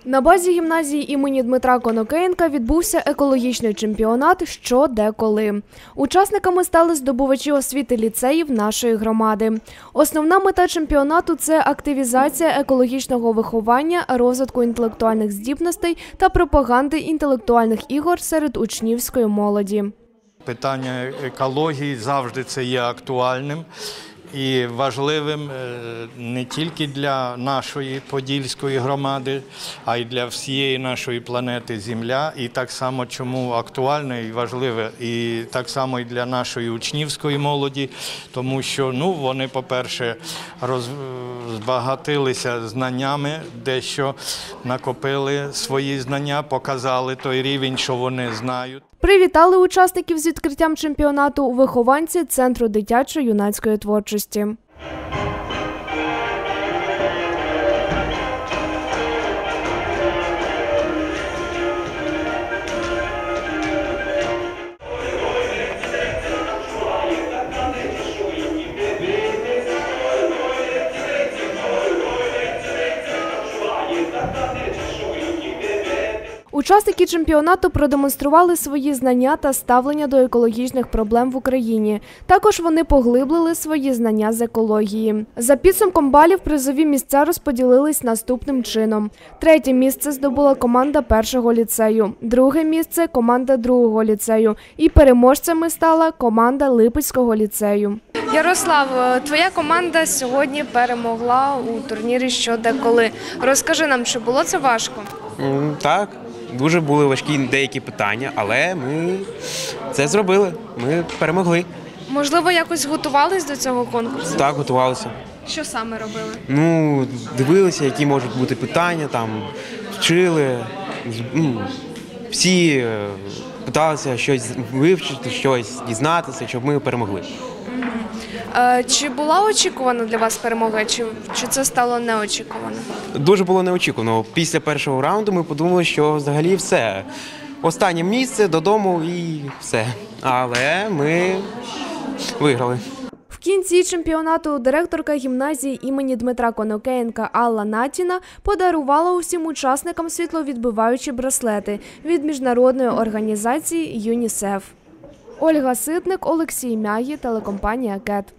На базі гімназії імені Дмитра Конокенка відбувся екологічний чемпіонат «Що, де, коли». Учасниками стали здобувачі освіти ліцеїв нашої громади. Основна мета чемпіонату – це активізація екологічного виховання, розвитку інтелектуальних здібностей та пропаганди інтелектуальних ігор серед учнівської молоді. Питання екології завжди це є актуальним і важливим не тільки для нашої Подільської громади, а й для всієї нашої планети Земля. І так само, чому актуальне і важливе, і так само і для нашої учнівської молоді, тому що вони, по-перше, збагатилися знаннями, дещо накопили свої знання, показали той рівень, що вони знають. Привітали учасників з відкриттям чемпіонату вихованці Центру дитячо-юнацької творчості. Учасники чемпіонату продемонстрували свої знання та ставлення до екологічних проблем в Україні. Також вони поглиблили свої знання з екології. За підсумком балів призові місця розподілились наступним чином. Третє місце здобула команда першого ліцею, друге місце – команда другого ліцею і переможцями стала команда Липецького ліцею. Ярослав, твоя команда сьогодні перемогла у турнірі «Що, де, коли». Розкажи нам, чи було це важко? Так. Дуже були важкі деякі питання, але ми це зробили, ми перемогли. Можливо, якось готувались до цього конкурсу? Так, готувалися. Що саме робили? Дивилися, які можуть бути питання, вчили, всі питалися щось вивчити, щось дізнатися, щоб ми перемогли. Чи була очікувана для вас перемога, чи це стало неочікувано? Дуже було неочікувано. Після першого раунду ми подумали, що взагалі все. Останнє місце, додому і все. Але ми виграли. В кінці чемпіонату директорка гімназії імені Дмитра Конокенка Алла Натіна подарувала усім учасникам світловідбиваючі браслети від міжнародної організації ЮНІСЕФ. Ольга Ситник, Олексій Мягі, телекомпанія КЕТ.